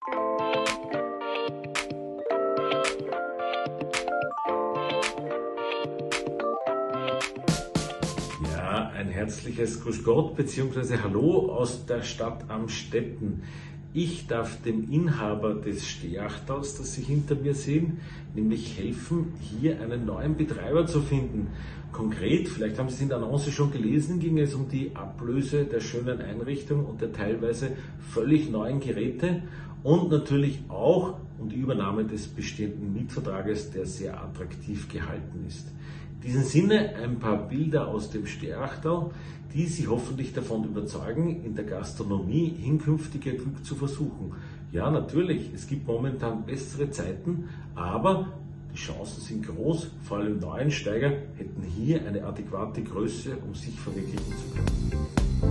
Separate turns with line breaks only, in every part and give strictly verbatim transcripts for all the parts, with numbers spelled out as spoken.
Ja, ein herzliches Grüß Gott bzw. Hallo aus der Stadt Amstetten. Ich darf dem Inhaber des Stehachtals, das Sie hinter mir sehen, nämlich helfen, hier einen neuen Betreiber zu finden. Konkret, vielleicht haben Sie es in der Annonce schon gelesen, ging es um die Ablöse der schönen Einrichtung und der teilweise völlig neuen Geräte und natürlich auch um die Übernahme des bestehenden Mietvertrages, der sehr attraktiv gehalten ist. In diesem Sinne ein paar Bilder aus dem Steachtal, die Sie hoffentlich davon überzeugen, in der Gastronomie hinkünftig Ihr Glück zu versuchen. Ja, natürlich, es gibt momentan bessere Zeiten, aber die Chancen sind groß, vor allem Neueinsteiger hätten hier eine adäquate Größe, um sich verwirklichen zu können.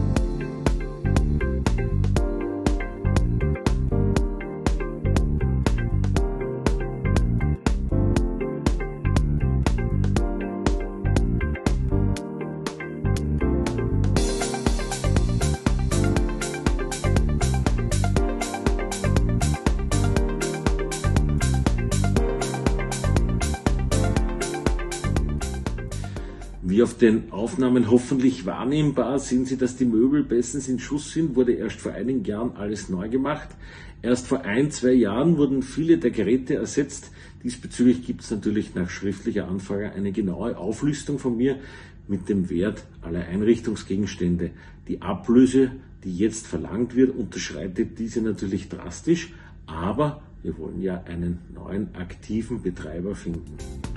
Wie auf den Aufnahmen hoffentlich wahrnehmbar, sehen Sie, dass die Möbel bestens in Schuss sind, wurde erst vor einigen Jahren alles neu gemacht. Erst vor ein, zwei Jahren wurden viele der Geräte ersetzt. Diesbezüglich gibt es natürlich nach schriftlicher Anfrage eine genaue Auflistung von mir mit dem Wert aller Einrichtungsgegenstände. Die Ablöse, die jetzt verlangt wird, unterschreitet diese natürlich drastisch, aber wir wollen ja einen neuen aktiven Betreiber finden.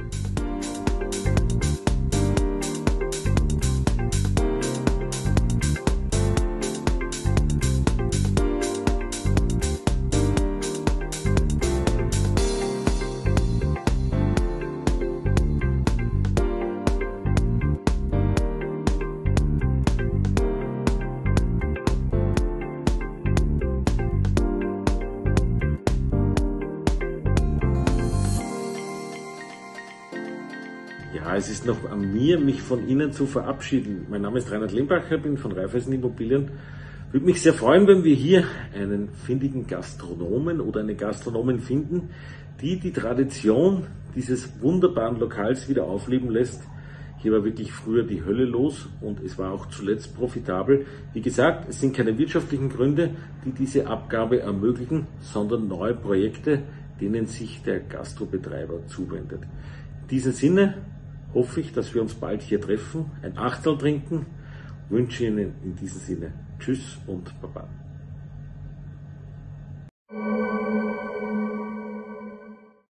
Ja, es ist noch an mir, mich von Ihnen zu verabschieden. Mein Name ist Reinhard Lembacher, bin von Raiffeisen Immobilien. Würde mich sehr freuen, wenn wir hier einen findigen Gastronomen oder eine Gastronomin finden, die die Tradition dieses wunderbaren Lokals wieder aufleben lässt. Hier war wirklich früher die Hölle los und es war auch zuletzt profitabel. Wie gesagt, es sind keine wirtschaftlichen Gründe, die diese Abgabe ermöglichen, sondern neue Projekte, denen sich der Gastrobetreiber zuwendet. In diesem Sinne hoffe ich, dass wir uns bald hier treffen, ein Achtel trinken. Ich wünsche Ihnen in diesem Sinne Tschüss und Baba.